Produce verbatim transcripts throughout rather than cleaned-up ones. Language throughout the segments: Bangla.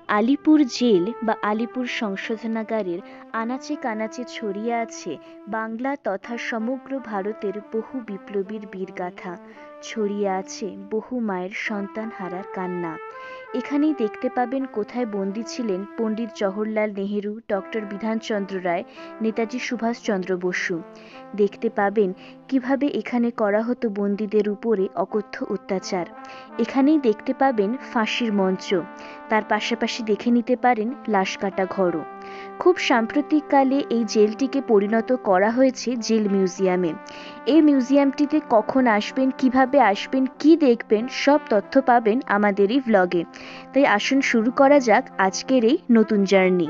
আলিপুর জেল বা আলিপুর সংশোধনাগারের আনাচে কানাচে ছড়িয়ে আছে বাংলা তথা সমগ্র ভারতের বহু বিপ্লবীর বীরগাথা। ছড়িয়ে আছে বহু মায়ের সন্তান হারার কান্না। এখানেই দেখতে পাবেন কোথায় বন্দী ছিলেন পণ্ডিত জওহরলাল নেহেরু, ডক্টর বিধানচন্দ্র রায়, নেতাজি সুভাষচন্দ্র বসু। দেখতে পাবেন কিভাবে এখানে করা হতো বন্দীদের উপরে অকথ্য অত্যাচার। এখানেই দেখতে পাবেন ফাঁসির মঞ্চ। তার পাশাপাশি দেখে নিতে পারেন লাশ কাটা ঘরও। খুব সাম্প্রতিককালে এই জেলটিকে পরিণত করা হয়েছে জেল মিউজিয়ামে। এই মিউজিয়ামটিতে কখন আসবেন, কিভাবে আসবেন, কি দেখবেন, সব তথ্য পাবেন আমাদের এই ভ্লগে। তাই আসুন শুরু করা যাক আজকের এই নতুন জার্নি।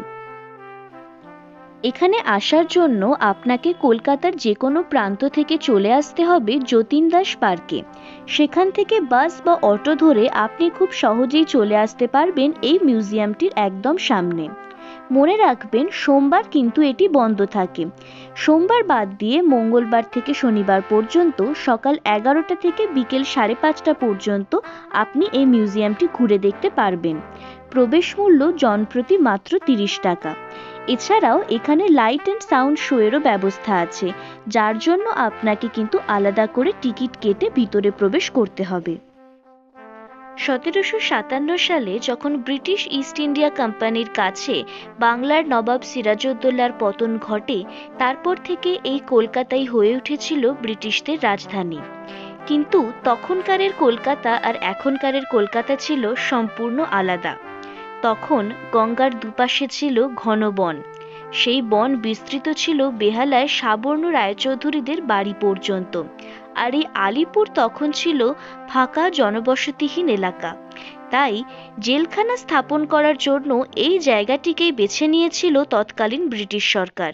এখানে আসার জন্য আপনাকে কলকাতার যে কোনো প্রান্ত থেকে চলে আসতে হবে যতীন দাস পার্কে। সেখান থেকে বাস বা অটো ধরে আপনি খুব সহজেই চলে আসতে পারবেন এই মিউজিয়ামটির একদম সামনে। মনে রাখবেন, সোমবার কিন্তু এটি বন্ধ থাকে। সোমবার বাদ দিয়ে মঙ্গলবার থেকে শনিবার পর্যন্ত সকাল এগারোটা থেকে বিকেল সাড়ে পাঁচটা পর্যন্ত আপনি এই মিউজিয়ামটি ঘুরে দেখতে পারবেন। প্রবেশ মূল্য জনপ্রতি মাত্র তিরিশ টাকা। এছাড়াও এখানে লাইট অ্যান্ড সাউন্ড শোয়েরও ব্যবস্থা আছে, যার জন্য আপনাকে কিন্তু আলাদা করে টিকিট কেটে ভিতরে প্রবেশ করতে হবে। সতেরোশো সাতান্ন সালে যখন ব্রিটিশ ইস্ট ইন্ডিয়া কোম্পানির কাছে বাংলার নবাব সিরাজউদ্দৌলার পতন ঘটে, তারপর থেকে এই কলকাতাই হয়ে উঠেছিল ব্রিটিশদের রাজধানী। কিন্তু তখনকারের কলকাতা আর এখনকারের কলকাতা ছিল সম্পূর্ণ আলাদা। তখন গঙ্গার দুপাশে ছিল ঘন বন। সেই বন বিস্তৃত ছিল বেহালায় সাবর্ণ রায়চৌধুরীদের বাড়ি পর্যন্ত। আর এই আলিপুর তখন ছিল ফাঁকা জনবসতিহীন এলাকা। তাই জেলখানা স্থাপন করার জন্য এই জায়গাটিকেই বেছে নিয়েছিল তৎকালীন ব্রিটিশ সরকার।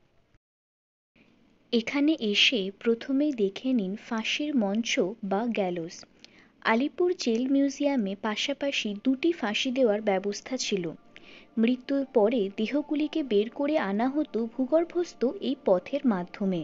এখানে এসে প্রথমেই দেখে নিন ফাঁসির মঞ্চ বা গ্যালোস। আলিপুর জেল মিউজিয়ামে পাশাপাশি দুটি ফাঁসি দেওয়ার ব্যবস্থা ছিল। মৃত্যুর পরে দেহগুলিকে বের করে আনা হতো ভূগর্ভস্থ এই পথের মাধ্যমে।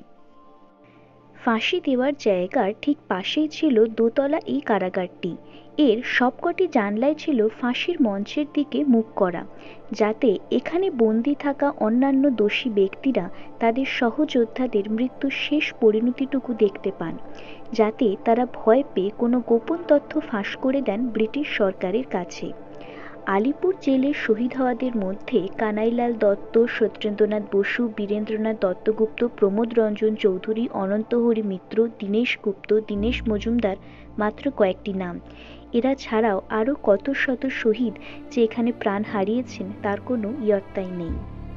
ফাঁসি দেওয়ার জায়গার ঠিক পাশেই ছিল দোতলা এই কারাগারটি। এর সবকটি জানলাই ছিল ফাঁসির মঞ্চের দিকে মুখ করা, যাতে এখানে বন্দি থাকা অন্যান্য দোষী ব্যক্তিরা তাদের সহযোদ্ধাদের মৃত্যুর শেষ পরিণতিটুকু দেখতে পান, যাতে তারা ভয় পেয়ে কোনো গোপন তথ্য ফাঁস করে দেন ব্রিটিশ সরকারের কাছে। আলিপুর জেলের শহীদ হওয়াদের মধ্যে কানাইলাল দত্ত, সত্যেন্দ্রনাথ বসু, বীরেন্দ্রনাথ দত্তগুপ্ত, প্রমোদ রঞ্জন চৌধুরী, অনন্তহরি মিত্র, দীনেশ গুপ্ত, দীনেশ মজুমদার মাত্র কয়েকটি নাম। এরা ছাড়াও আরও কত শত শহীদ যে এখানে প্রাণ হারিয়েছেন তার কোনো ইয়ত্তাই নেই।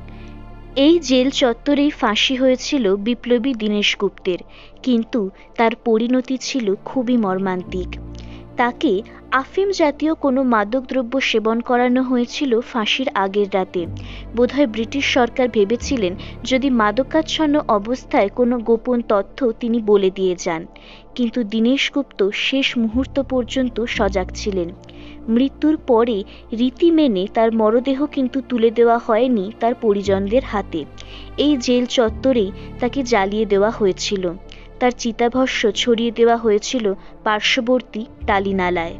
এই জেল চত্বরেই ফাঁসি হয়েছিল বিপ্লবী দীনেশ গুপ্তের, কিন্তু তার পরিণতি ছিল খুবই মর্মান্তিক। তাকে আফিম জাতীয় কোনো মাদকদ্রব্য সেবন করানো হয়েছিল ফাঁসির আগের রাতে। বোধহয় ব্রিটিশ সরকার ভেবেছিলেন যদি মাদকাচ্ছন্ন অবস্থায় কোনো গোপন তথ্য তিনি বলে দিয়ে যান। কিন্তু দীনেশ গুপ্ত শেষ মুহূর্ত পর্যন্ত সজাগ ছিলেন। মৃত্যুর পরে রীতি মেনে তার মরদেহ কিন্তু তুলে দেওয়া হয়নি তার পরিজনদের হাতে। এই জেল চত্বরেই তাকে জ্বালিয়ে দেওয়া হয়েছিল। তার চিতাভস্ম ছড়িয়ে দেওয়া হয়েছিল পার্শ্ববর্তী টালিনালায়।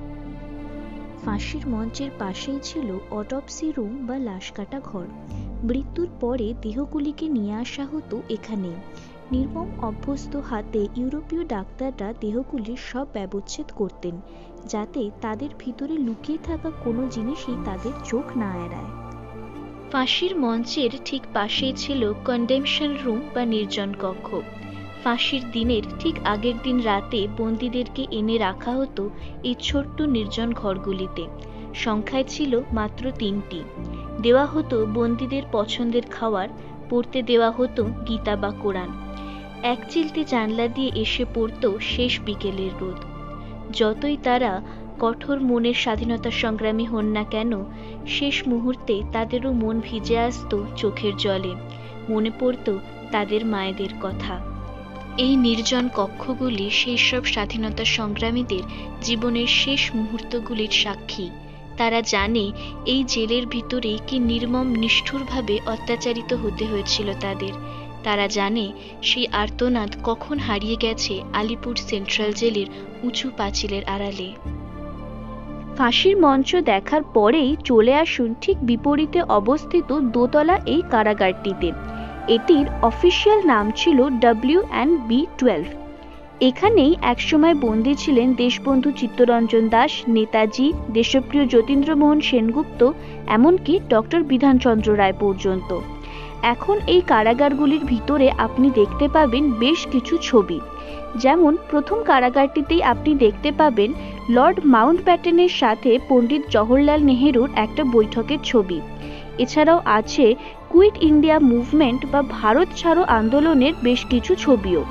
ফাঁসির মঞ্চের পাশেই ছিল অটপসি রুম বা লাশ কাটা ঘর। মৃত্যুর পরে দেহগুলিকে নিয়ে আসা হতো এখানে। নির্মম অভ্যস্ত হাতে ইউরোপীয় ডাক্তাররা দেহগুলির সব ব্যবচ্ছেদ করতেন, যাতে তাদের ভিতরে লুকিয়ে থাকা কোনো জিনিসই তাদের চোখ না এড়ায়। ফাঁসির মঞ্চের ঠিক পাশেই ছিল কন্ডেমশন রুম বা নির্জন কক্ষ। ফাঁসির দিনের ঠিক আগের দিন রাতে বন্দীদেরকে এনে রাখা হতো এই ছোট্ট নির্জন ঘরগুলিতে। সংখ্যায় ছিল মাত্র তিনটি। দেওয়া হতো বন্দীদের পছন্দের খাবার, পড়তে দেওয়া হতো গীতা বা কোরআন। এক চিলতে জানলা দিয়ে এসে পড়ত শেষ বিকেলের রোদ। যতই তারা কঠোর মনের স্বাধীনতা সংগ্রামী হন না কেন, শেষ মুহূর্তে তাদেরও মন ভিজে আসতো চোখের জলে। মনে পড়ত তাদের মায়েদের কথা। এই নির্জন কক্ষগুলি সেই সব স্বাধীনতা সংগ্রামীদের জীবনের শেষ মুহূর্তগুলির সাক্ষী। তারা জানে এই জেলের ভিতরে কি নির্মম নিষ্ঠুরভাবে অত্যাচারিত হতে হয়েছিল তাদের। তারা জানে সেই আর্তনাদ কখন হারিয়ে গেছে আলিপুর সেন্ট্রাল জেলের উঁচু পাঁচিলের আড়ালে। ফাঁসির মঞ্চ দেখার পরেই চলে আসুন ঠিক বিপরীতে অবস্থিত দোতলা এই কারাগারটিতে। এটির অফিসিয়াল নাম ছিল ডব্লিউ অ্যান্ড বি টুয়েলভ। এখানেই একসময় বন্দী ছিলেন দেশবন্ধু চিত্তরঞ্জন দাস, নেতাজি, দেশপ্রিয় যতীন্দ্রমোহন সেনগুপ্ত, এমনকি ডক্টর বিধানচন্দ্র রায় পর্যন্ত। এখন এই কারাগারগুলির ভিতরে আপনি দেখতে পাবেন বেশ কিছু ছবি। যেমন প্রথম কারাগারটিতেই আপনি দেখতে পাবেন লর্ড মাউন্টব্যাটেনের সাথে পণ্ডিত জওহরলাল নেহেরুর একটা বৈঠকের ছবি। এছাড়াও আছে কুইট ইন্ডিয়া মুভমেন্ট বা ভারত ছাড়ো আন্দোলনের বেশ কিছু ছবিও।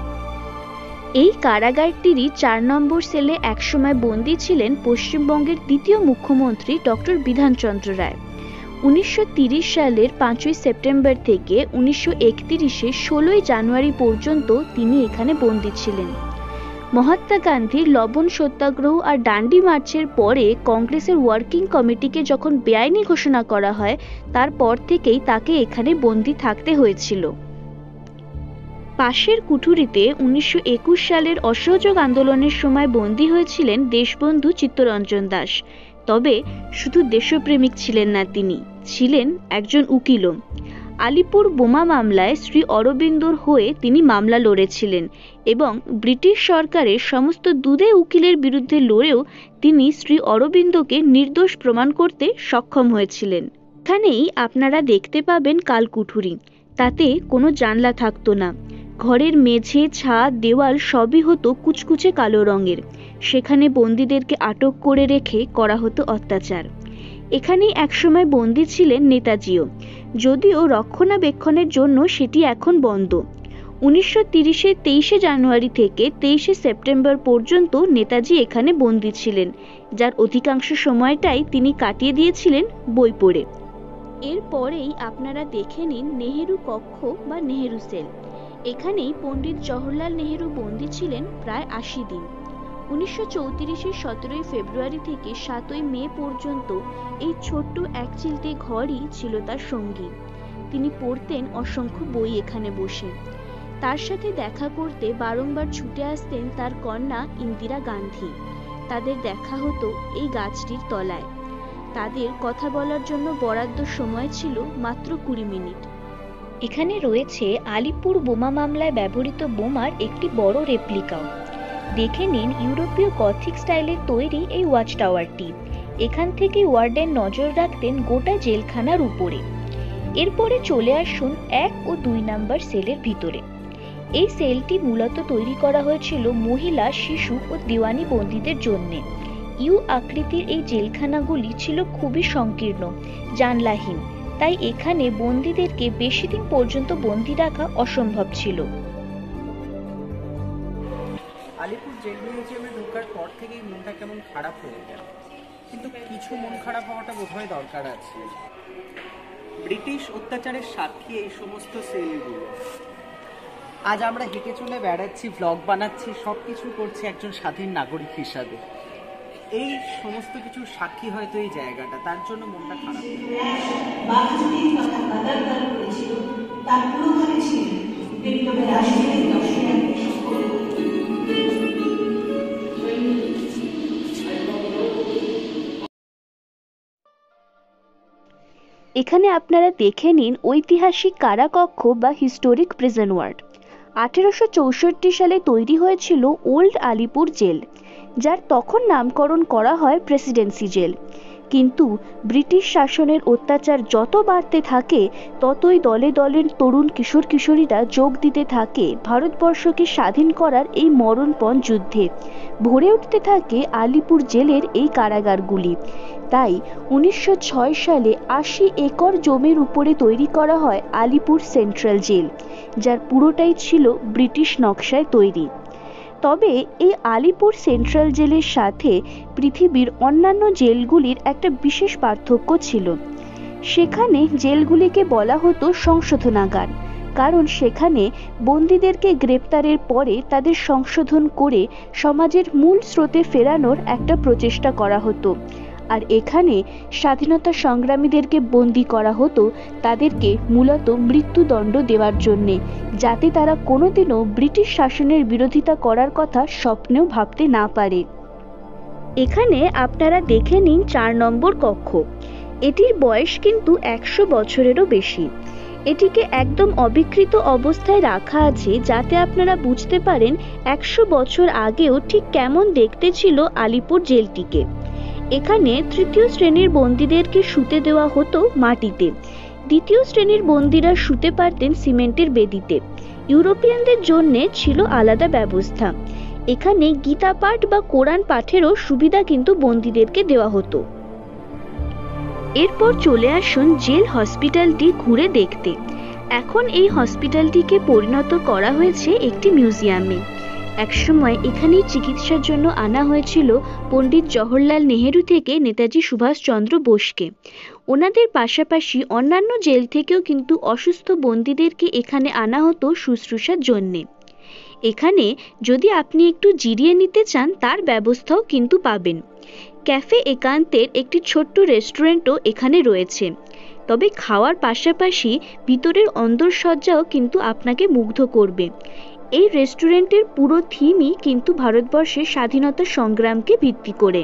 এই কারাগারটিরই চার নম্বর সেলে একসময় বন্দী ছিলেন পশ্চিমবঙ্গের দ্বিতীয় মুখ্যমন্ত্রী ডক্টর বিধানচন্দ্র রায়। উনিশশো তিরিশ সালের পাঁচই সেপ্টেম্বর থেকে উনিশশো একত্রিশে ষোলোই জানুয়ারি পর্যন্ত তিনি এখানে বন্দী ছিলেন। মহাত্মা গান্ধীর লবণ সত্যাগ্রহ আর ডান্ডি মার্চের পরে কংগ্রেসের ওয়ার্কিং কমিটিকে যখন বেআইনি ঘোষণা করা হয়, তারপর থেকেই তাকে এখানে বন্দী থাকতে হয়েছিল। পাশের কুঠুরিতে উনিশশো একুশ সালের অসহযোগ আন্দোলনের সময় বন্দী হয়েছিলেন দেশবন্ধু চিত্তরঞ্জন দাস। তবে শুধু দেশপ্রেমিক ছিলেন না, তিনি ছিলেন একজন উকিলও। আলিপুর বোমা মামলায় শ্রী অরবিন্দর হয়ে তিনি মামলা লড়েছিলেন এবং ব্রিটিশ সরকারের সমস্ত দুদে উকিলের বিরুদ্ধে লড়েও তিনি শ্রী অরবিন্দকে নির্দোষ প্রমাণ করতে সক্ষম হয়েছিলেন। এখানেই আপনারা দেখতে পাবেন কালকুঠুরি। তাতে কোনো জানলা থাকতো না। ঘরের মেঝে, ছাদ, দেওয়াল সবই হতো কুচকুচে কালো রঙের। সেখানে বন্দীদেরকে আটক করে রেখে করা হতো অত্যাচার। এখানেই একসময় বন্দী ছিলেন নেতাজিও, যদিও রক্ষণাবেক্ষণের জন্য সেটি এখন বন্ধ। উনিশশো তিরিশে তেইশে জানুয়ারি থেকে তেইশে সেপ্টেম্বর পর্যন্ত নেতাজি এখানে বন্দী ছিলেন, যার অধিকাংশ সময়টাই তিনি কাটিয়ে দিয়েছিলেন বই পড়ে। এরপরেই আপনারা দেখে নিন নেহেরু কক্ষ বা নেহেরু সেল। এখানেই পণ্ডিত জওহরলাল নেহেরু বন্দী ছিলেন প্রায় আশি দিন। উনিশশো চৌত্রিশের সতেরোই ফেব্রুয়ারি থেকে সাতই মে পর্যন্ত এই ছোট্ট এক চিলতে ঘরই ছিল তার সঙ্গী। তিনি পড়তেন অসংখ্য বই এখানে বসে। তার সাথে দেখা করতে বারংবার ছুটে আসতেন তার কন্যা ইন্দিরা গান্ধী। তাদের দেখা হতো এই গাছটির তলায়। তাদের কথা বলার জন্য বরাদ্দ সময় ছিল মাত্র কুড়ি মিনিট। এখানে রয়েছে আলিপুর বোমা মামলায় ব্যবহৃত বোমার একটি বড় রেপ্লিকাও। দেখে নিন ইউরোপীয় গথিক স্টাইলের তৈরি এই ওয়াচ টাওয়ারটি। এখান থেকে ওয়ার্ডেন নজর রাখতেন গোটা জেলখানার উপরে। এরপরে চলে আসুন এক ও দুই নাম্বার সেলের ভিতরে। এই সেলটি মূলত তৈরি করা হয়েছিল মহিলা, শিশু ও দিওয়ানি বন্দীদের জন্যে। ইউ আকৃতির এই জেলখানাগুলি ছিল খুবই সংকীর্ণ, জানলাহীন, তাই এখানে বন্দীদেরকে বেশি দিন পর্যন্ত বন্দী রাখা অসম্ভব ছিল। আলিপুর জেল মিউজিয়ামে ঢোকার পর থেকেই মনটা কেমন খারাপ হয়ে গেল, কিন্তু কিছু মন খারাপ হওয়াটা বোধহয় দরকার আছে। ব্রিটিশ অত্যাচারের সাক্ষী এই সমস্ত সেলগুলো। আজ আমরা হেঁটে চলে বেড়াচ্ছি, ব্লগ বানাচ্ছি, সব কিছু করছি একজন স্বাধীন নাগরিক হিসাবে। এই সমস্ত কিছুর সাক্ষী হয়তো এই জায়গাটা, তার জন্য মনটা খারাপ। এখানে আপনারা দেখে নিন ঐতিহাসিক কারাকক্ষ বা হিস্টোরিক প্রিজন ওয়ার্ড। আঠেরোশো চৌষট্টি সালে তৈরি হয়েছিল ওল্ড আলিপুর জেল, যার তখন নামকরণ করা হয় প্রেসিডেন্সি জেল। কিন্তু ব্রিটিশ শাসনের অত্যাচার যত বাড়তে থাকে, ততই দলে দলে তরুণ কিশোর কিশোরীরা যোগ দিতে থাকে ভারতবর্ষকে স্বাধীন করার এই মরণপণ যুদ্ধে। ভরে উঠতে থাকে আলিপুর জেলের এই কারাগারগুলি। তাই উনিশশো ছয় সালে আশি একর জমির উপরে তৈরি করা হয় আলিপুর সেন্ট্রাল জেল, যার পুরোটাই ছিল ব্রিটিশ নকশায় তৈরি। তবে এই আলিপুর সেন্ট্রাল জেলের সাথে পৃথিবীর অন্যান্য জেলগুলির একটা বিশেষ পার্থক্য ছিল। সেখানে জেলগুলিকে বলা হতো সংশোধনাগার, কারণ সেখানে বন্দীদেরকে গ্রেপ্তারের পরে তাদের সংশোধন করে সমাজের মূল স্রোতে ফেরানোর একটা প্রচেষ্টা করা হতো। আর এখানে স্বাধীনতা সংগ্রামীদেরকে বন্দী করা হতো তাদেরকে মূলত মৃত্যুদণ্ড দেওয়ার জন্যে, যাতে তারা কোনোদিনও ব্রিটিশ শাসনের বিরোধিতা করার কথা স্বপ্নেও ভাবতে না পারে। এখানে আপনারা দেখে নিন চার নম্বর কক্ষ। এটির বয়স কিন্তু একশো বছরেরও বেশি। এটিকে একদম অবিকৃত অবস্থায় রাখা আছে, যাতে আপনারা বুঝতে পারেন একশো বছর আগেও ঠিক কেমন দেখতে ছিল আলিপুর জেলটিকে। এখানে তৃতীয় শ্রেণীর বন্দীদেরকে শুতে দেওয়া হতো মাটিতে, দ্বিতীয় শ্রেণীর বন্দীরা শুতে পারতেন সিমেন্টের বেদিতে। ইউরোপিয়ানদের জন্য ছিল আলাদা ব্যবস্থা। এখানে গীতা পাঠ বা কোরআন পাঠেরও সুবিধা কিন্তু বন্দীদেরকে দেওয়া হতো। এরপর চলে আসুন জেল হসপিটালটি ঘুরে দেখতে। এখন এই হসপিটালটিকে পরিণত করা হয়েছে একটি মিউজিয়ামে। একসময় এখানেই চিকিৎসার জন্য আনা হয়েছিল পণ্ডিত জওহরলাল নেহেরু থেকে নেতাজি সুভাষচন্দ্র বোসকে। ওনাদের পাশাপাশি অন্যান্য জেল থেকেও কিন্তু অসুস্থ বন্দীদেরকে এখানে আনা হতো শুশ্রূষার জন্যে। এখানে যদি আপনি একটু জিরিয়ে নিতে চান, তার ব্যবস্থাও কিন্তু পাবেন। ক্যাফে একান্তের একটি ছোট্ট রেস্টুরেন্টও এখানে রয়েছে। তবে খাওয়ার পাশাপাশি ভিতরের অন্দরসজ্জাও কিন্তু আপনাকে মুগ্ধ করবে। এই রেস্টুরেন্টের পুরো থিমই কিন্তু ভারতবর্ষের স্বাধীনতা সংগ্রামকে ভিত্তি করে।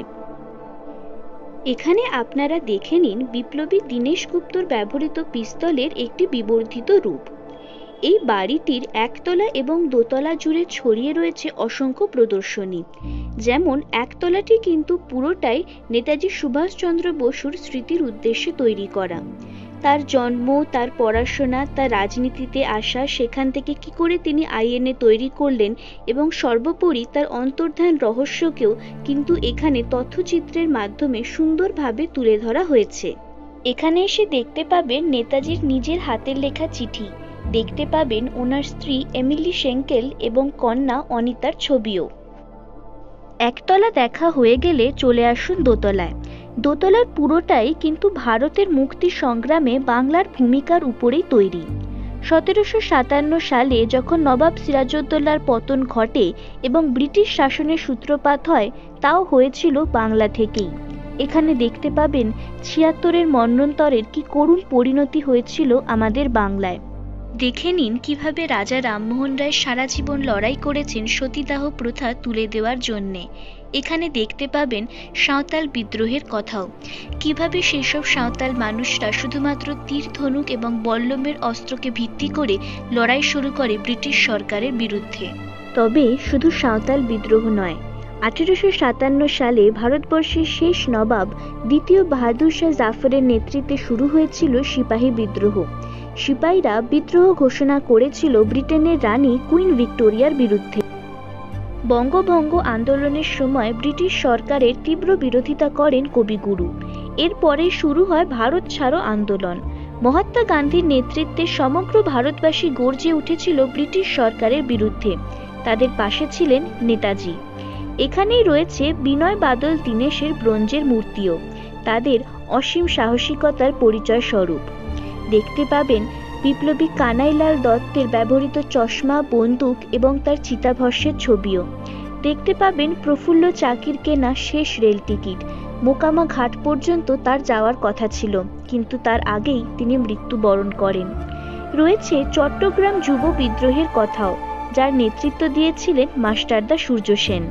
এখানে আপনারা দেখে নিন বিপ্লবী দীনেশ গুপ্তর ব্যবহৃত পিস্তলের একটি বিবর্ধিত রূপ। এই বাড়িটির একতলা এবং দোতলা জুড়ে ছড়িয়ে রয়েছে অসংখ্য প্রদর্শনী। যেমন একতলাটি কিন্তু পুরোটাই নেতাজি সুভাষচন্দ্র বসুর স্মৃতির উদ্দেশ্যে তৈরি করা। তার জন্ম, তার পড়াশোনা, তার রাজনীতিতে আসা, সেখান থেকে কি করে তিনি আইএনএ তৈরি করলেন এবং সর্বোপরি তার অন্তর্ধান রহস্যকেও কিন্তু এখানে তথ্যচিত্রের মাধ্যমে সুন্দরভাবে তুলে ধরা হয়েছে। এখানে এসে দেখতে পাবেন নেতাজির নিজের হাতের লেখা চিঠি, দেখতে পাবেন ওনার স্ত্রী এমিলি শেঙ্কেল এবং কন্যা অনিতার ছবিও। একতলা দেখা হয়ে গেলে চলে আসুন দোতলায়। দোতলার পুরোটাই কিন্তু ভারতের মুক্তি সংগ্রামে বাংলার ভূমিকার উপরেই তৈরি। সতেরোশো সাতান্ন সালে যখন নবাব সিরাজউদ্দৌলার পতন ঘটে এবং ব্রিটিশ শাসনের সূত্রপাত হয়, তাও হয়েছিল বাংলা থেকেই। এখানে দেখতে পাবেন ছিয়াত্তরের মন্বন্তরের কি করুণ পরিণতি হয়েছিল আমাদের বাংলায়। দেখে নিন কিভাবে রাজা রামমোহন রায় সারা জীবন লড়াই করেছেন সতীদাহ প্রথা তুলে দেওয়ার জন্যে। এখানে দেখতে পাবেন সাঁওতাল বিদ্রোহের কথাও, কিভাবে সেসব সাঁওতাল মানুষরা শুধুমাত্র তীর ধনুক এবং বল্লমের অস্ত্রকে ভিত্তি করে লড়াই শুরু করে ব্রিটিশ সরকারের বিরুদ্ধে। তবে শুধু সাঁওতাল বিদ্রোহ নয়, আঠেরোশো সাতান্ন সালে ভারতবর্ষের শেষ নবাব দ্বিতীয় বাহাদুর শাহ জাফরের নেতৃত্বে শুরু হয়েছিল সিপাহী বিদ্রোহ। সিপাহীরা বিদ্রোহ ঘোষণা করেছিল ব্রিটেনের রানী কুইন ভিক্টোরিয়ার বিরুদ্ধে। বঙ্গভঙ্গ আন্দোলনের সময় ব্রিটিশ সরকারের তীব্র বিরোধিতা করেন কবিগুরু। এরপরে শুরু হয় ভারত ছাড়ো আন্দোলন। মহাত্মা গান্ধীর নেতৃত্বে সমগ্র ভারতবাসী গর্জে উঠেছিল ব্রিটিশ সরকারের বিরুদ্ধে। তাদের পাশে ছিলেন নেতাজি। এখানেই রয়েছে বিনয় বাদল দীনেশের ব্রোঞ্জের মূর্তিও, তাদের অসীম সাহসিকতার পরিচয় স্বরূপ। দেখতে পাবেন বিপ্লবী কানাইলাল দত্তের ব্যবহৃত চশমা, বন্দুক এবং তার চিতাভস্মের ছবিও। দেখতে পাবেন প্রফুল্ল চাকির কেনা শেষ রেল টিকিট। মোকামা ঘাট পর্যন্ত তার যাওয়ার কথা ছিল, কিন্তু তার আগেই তিনি মৃত্যুবরণ করেন। রয়েছে চট্টগ্রাম যুব বিদ্রোহের কথাও, যার নেতৃত্ব দিয়েছিলেন মাস্টারদা সূর্য সেন।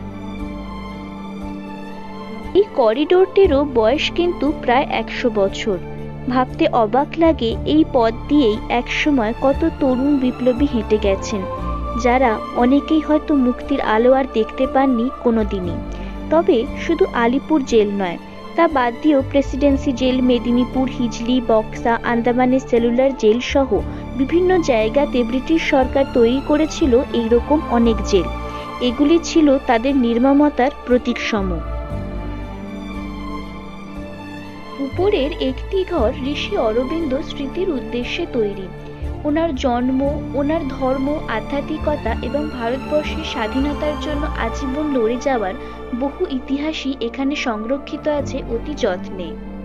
এই করিডোরটিরও বয়স কিন্তু প্রায় একশো বছর। ভাবতে অবাক লাগে এই পথ দিয়েই একসময় কত তরুণ বিপ্লবী হেঁটে গেছেন, যারা অনেকেই হয়তো মুক্তির আলো আর দেখতে পাননি কোনোদিনই। তবে শুধু আলিপুর জেল নয়, তা বাদ দিয়েও প্রেসিডেন্সি জেল, মেদিনীপুর, হিজলি, বক্সা, আন্দামানের সেলুলার জেল সহ বিভিন্ন জায়গাতে ব্রিটিশ সরকার তৈরি করেছিল এইরকম অনেক জেল। এগুলি ছিল তাদের নির্মমতার প্রতীকসম। উপরের একটি ঘর ঋষি অরবিন্দ স্মৃতির উদ্দেশ্যে তৈরি। ওনার জন্ম, ওনার ধর্ম, আধ্যাত্মিকতা এবং ভারতবর্ষের স্বাধীনতার জন্য আজীবন লড়ে যাওয়ার বহু ইতিহাসই এখানে সংরক্ষিত আছে অতি যত্নে।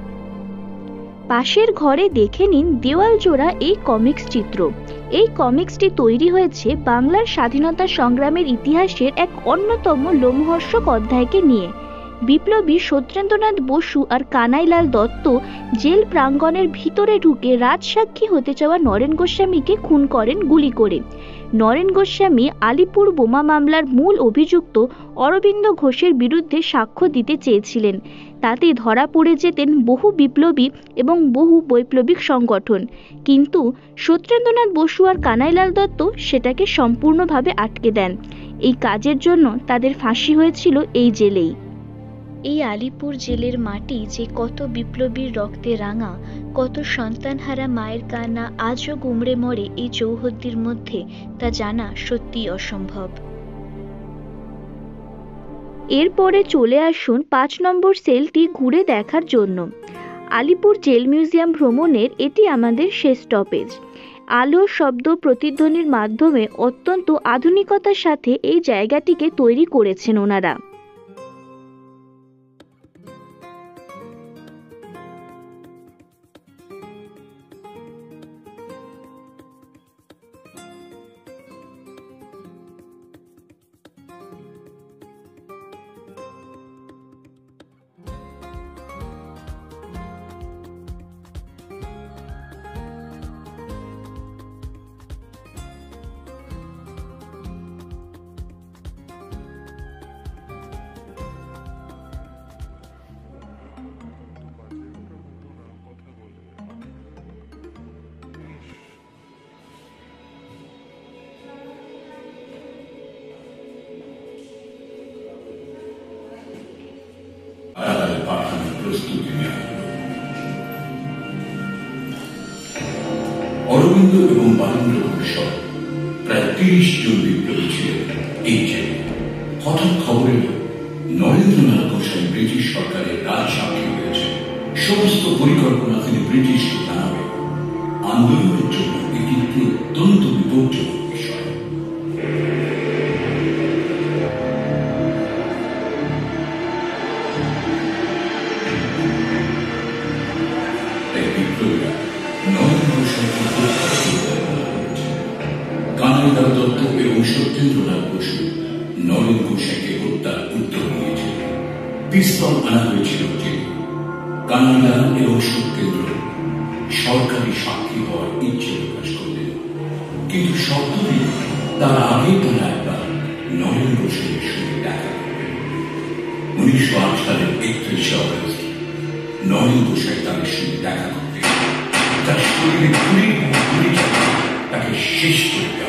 পাশের ঘরে দেখে নিন দেওয়াল জোড়া এই কমিক্স চিত্র। এই কমিক্সটি তৈরি হয়েছে বাংলার স্বাধীনতা সংগ্রামের ইতিহাসের এক অন্যতম লোমহর্ষক অধ্যায়কে নিয়ে। বিপ্লবী সত্যেন্দ্রনাথ বসু আর কানাইলাল দত্ত জেল প্রাঙ্গণের ভিতরে ঢুকে রাজসাক্ষী হতে চাওয়া নরেন গোস্বামীকে খুন করেন গুলি করে। নরেন গোস্বামী আলিপুর বোমা মামলার মূল অভিযুক্ত অরবিন্দ ঘোষের বিরুদ্ধে সাক্ষ্য দিতে চেয়েছিলেন। তাতে ধরা পড়ে যেতেন বহু বিপ্লবী এবং বহু বৈপ্লবিক সংগঠন, কিন্তু সত্যেন্দ্রনাথ বসু আর কানাইলাল দত্ত সেটাকে সম্পূর্ণভাবে আটকে দেন। এই কাজের জন্য তাদের ফাঁসি হয়েছিল এই জেলেই। এই আলিপুর জেলের মাটি যে কত বিপ্লবীর রক্তে রাঙা, কত সন্তানহারা মায়ের কান্না আজও গুমড়ে মরে এই চৌহদ্দির মধ্যে, তা জানা সত্যিই অসম্ভব। এরপরে চলে আসুন পাঁচ নম্বর সেলটি ঘুরে দেখার জন্য। আলিপুর জেল মিউজিয়াম ভ্রমণের এটি আমাদের শেষ স্টপেজ। আলো, শব্দ, প্রতিধ্বনির মাধ্যমে অত্যন্ত আধুনিকতার সাথে এই জায়গাটিকে তৈরি করেছেন ওনারা। অরবিন্দ এবং বালেন্দ্র ঘোষ প্রায় তিরিশ জন বিপ্লবী ছিলেন এই জেলে। হঠাৎ খবর এল নরেন্দ্রনাথ গোস্বামী ব্রিটিশ সরকারের রাজসাক্ষী হয়েছে। সমস্ত পরিকল্পনা তিনি ব্রিটিশকে জানাবেন। আন্দোলনের জন্য এটি একটি অত্যন্ত বিপজ্জনক বিষয়। কানাইলাল দত্ত এবং সত্যেন্দ্রনাথ বসু নরেন গোস্বামীকে হত্যার উদ্যোগ নিয়েছিলেন। পিস্তল আনা হয়েছিল যে কানাইলাল এবং সত্যেন্দ্র সরকারি সাক্ষী হওয়ার ইচ্ছে প্রকাশ করলেন, কিন্তু শব্দটি তার আগে তারা একবার নরেন গোস্বামীর সঙ্গে দেখা করবেন। উনিশশো আট সালের একত্রিশে অগস্ট নরেন গোস্বামী তাদের সঙ্গে দেখা করতে তার শরীরে গুলি গুলি তাকে শেষ করে দেওয়া।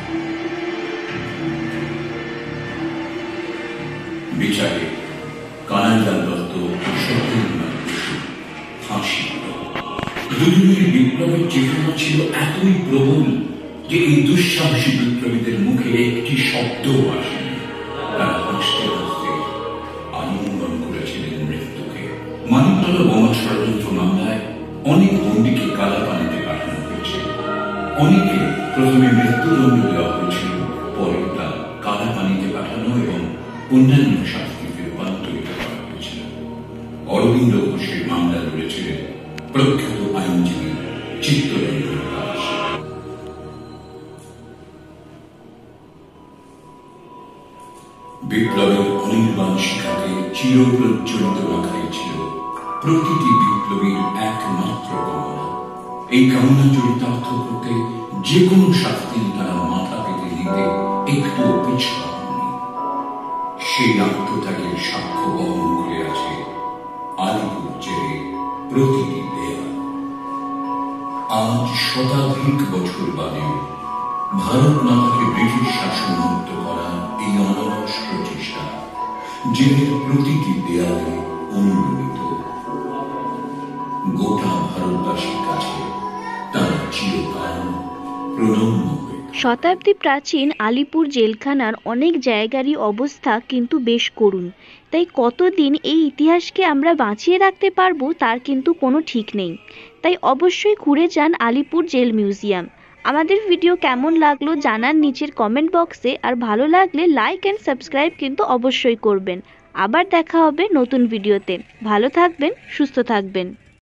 বিচারে কানাইলাল দত্ত সত্যেন্দ্রনাথ বসু ফাঁসি। দুজনের বিপ্লবের চেতনা ছিল এতই প্রবল যে এই দুঃসাহসী বিপ্লবীদের মুখে একটি শব্দও আসেনি। তারা হাসতে হাসতে আলিঙ্গন করেছিলেন মৃত্যুকে। মানিকতলা বোমা ষড়যন্ত্র মামলায় অনেক বন্দীকে কালা পানিতে পাঠানো হয়েছে। অনেকে প্রথমে মৃত্যুদণ্ড দেওয়া হয়েছিল, পরে তা কালা পানিতে পাঠানো এবং অন্যান্য শাস্তিতে রূপান্তরিত করা হয়েছিল। অরবিন্দ ঘোষের মামলা লড়েছিলেন প্রখ্যাত আইনজীবী চিত্তরঞ্জন দাস। বিপ্লবের অনির্বাণ শিখাকে চিরপ্রজ্বলিত রাখাই ছিল প্রতিটি বিপ্লবীর একমাত্র কামনা। এই কামনা চরিতার্থ করতে যে কোনো শাস্তি তারা মাথা পেতে নিতে একটু পিছপা হয়নি। সেই আত্মত্যাগের সাক্ষ্য বহন করে আছে আলিপুর জেলে প্রতিটি দেয়াল। আজ শতাধিক বছর বাদে ভারত মাতাকে ব্রিটিশ শাসন মুক্ত করা এই অনলস প্রচেষ্টা জেলের প্রতিটি দেয়ালে অনুমিত। গোটা ভারতবাসীর কাছে তার চিরকাল প্রণম্য। শতাব্দী প্রাচীন আলিপুর জেলখানার অনেক জায়গারই অবস্থা কিন্তু বেশ করুণ। তাই কতদিন এই ইতিহাসকে আমরা বাঁচিয়ে রাখতে পারবো তার কিন্তু কোনো ঠিক নেই। তাই অবশ্যই ঘুরে যান আলিপুর জেল মিউজিয়াম। আমাদের ভিডিও কেমন লাগলো জানান নিচের কমেন্ট বক্সে, আর ভালো লাগলে লাইক অ্যান্ড সাবস্ক্রাইব কিন্তু অবশ্যই করবেন। আবার দেখা হবে নতুন ভিডিওতে। ভালো থাকবেন, সুস্থ থাকবেন।